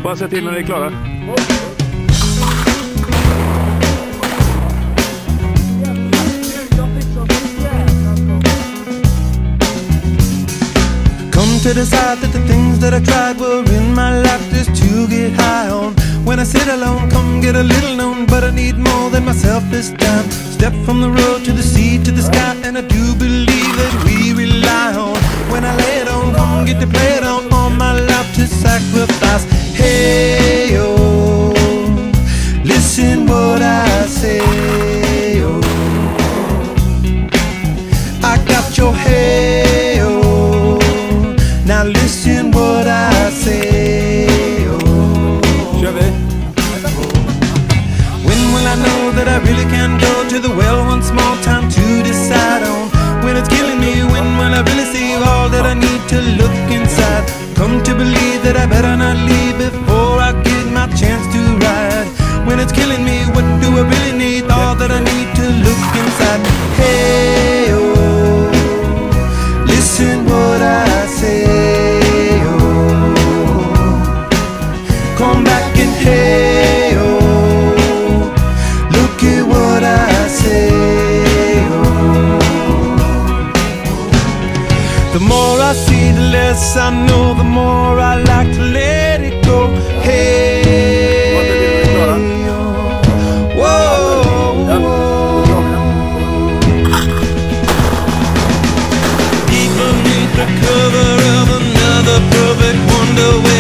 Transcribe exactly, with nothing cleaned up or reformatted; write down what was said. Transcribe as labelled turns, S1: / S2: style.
S1: Bara säg till när ni är klara.
S2: Come to decide that the things that I tried were in my life just to get high on. When I sit alone, come get a little known, but I need more than myself this time. Step from the road to the sea to the sky, and I do believe that we rely on. When I lay it on, come get to play it on, all my life to sacrifice. Hey, oh, listen what I say, oh, I got your hey, oh, now listen what I say, oh. When will I know that I really can go to the well one small time to decide on? When it's killing me, when will I really see all that I need to look inside? Come to believe that I better not leave before I get my chance to ride. When it's killing me, what do I really need? All that I need to look inside. Hey, oh, listen what I say, oh, come back and hey, oh, look at what I say, oh. The more I see, the less I know, the more I like to let it go. Hey, oh, whoa, whoa. Deep beneath the cover of another perfect wonder.